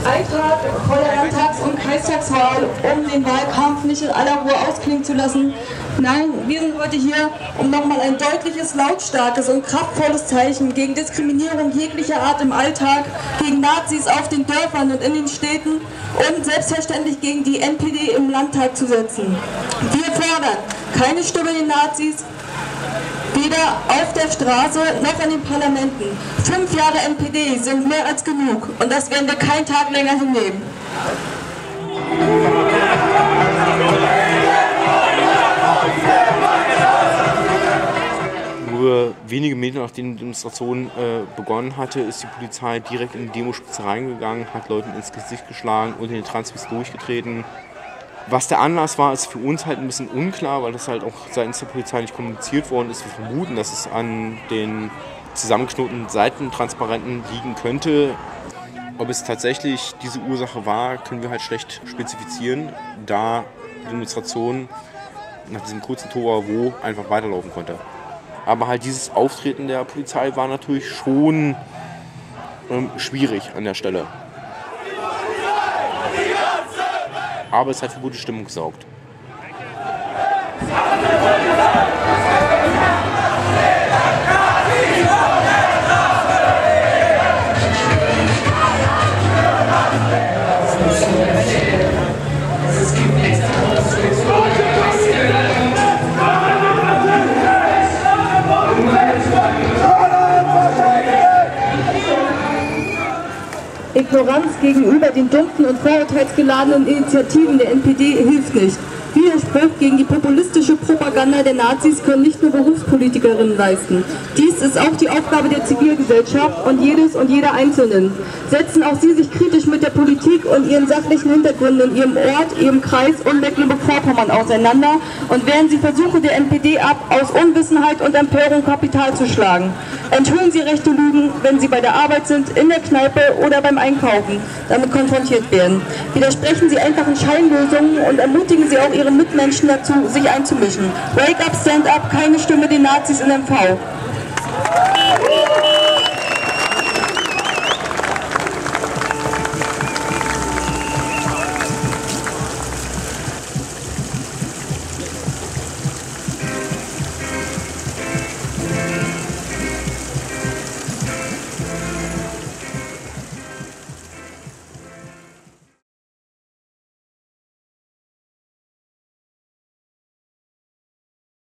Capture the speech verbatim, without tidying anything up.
Eintrag vor der Landtags- und Kreistagswahl, um den Wahlkampf nicht in aller Ruhe ausklingen zu lassen. Nein, wir sind heute hier, um nochmal ein deutliches, lautstarkes und kraftvolles Zeichen gegen Diskriminierung jeglicher Art im Alltag, gegen Nazis auf den Dörfern und in den Städten und selbstverständlich gegen die N P D im Landtag zu setzen. Wir fordern keine Stimme den Nazis, weder auf der Straße noch in den Parlamenten. Fünf Jahre N P D sind mehr als genug und das werden wir keinen Tag länger hinnehmen. Nur wenige Minuten nachdem die Demonstration äh, begonnen hatte, ist die Polizei direkt in die Demospitze reingegangen, hat Leuten ins Gesicht geschlagen und in den Transmis durchgetreten. Was der Anlass war, ist für uns halt ein bisschen unklar, weil das halt auch seitens der Polizei nicht kommuniziert worden ist. Wir vermuten, dass es an den zusammengeknoteten Seitentransparenten liegen könnte. Ob es tatsächlich diese Ursache war, können wir halt schlecht spezifizieren, da die Demonstration nach diesem kurzen Tohuwabohu einfach weiterlaufen konnte. Aber halt dieses Auftreten der Polizei war natürlich schon ähm, schwierig an der Stelle. Aber es hat für gute Stimmung gesorgt. Ignoranz gegenüber den dumpfen und vorurteilsgeladenen Initiativen der N P D hilft nicht. Widerspruch gegen die populistische Propaganda der Nazis können nicht nur Berufspolitikerinnen leisten. Dies ist auch die Aufgabe der Zivilgesellschaft und jedes und jeder Einzelnen. Setzen auch Sie sich kritisch mit der Politik und ihren sachlichen Hintergründen in Ihrem Ort, Ihrem Kreis und Mecklenburg-Vorpommern auseinander und wehren Sie Versuche der N P D ab, aus Unwissenheit und Empörung Kapital zu schlagen. Enthüllen Sie rechte Lügen, wenn Sie bei der Arbeit sind, in der Kneipe oder beim Einkaufen, damit konfrontiert werden. Widersprechen Sie einfachen Scheinlösungen und ermutigen Sie auch Ihre Mitmenschen dazu, sich einzumischen. Wake up, stand up, keine Stimme den Nazis in M V.